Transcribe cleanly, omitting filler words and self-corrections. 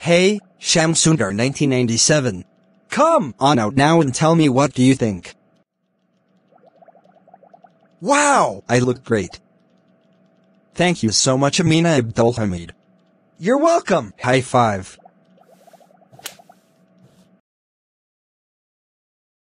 Hey, Shamsundar 1997. Come on out now and tell me what do you think. Wow, I look great. Thank you so much, Amina Abdulhamid. You're welcome. High five.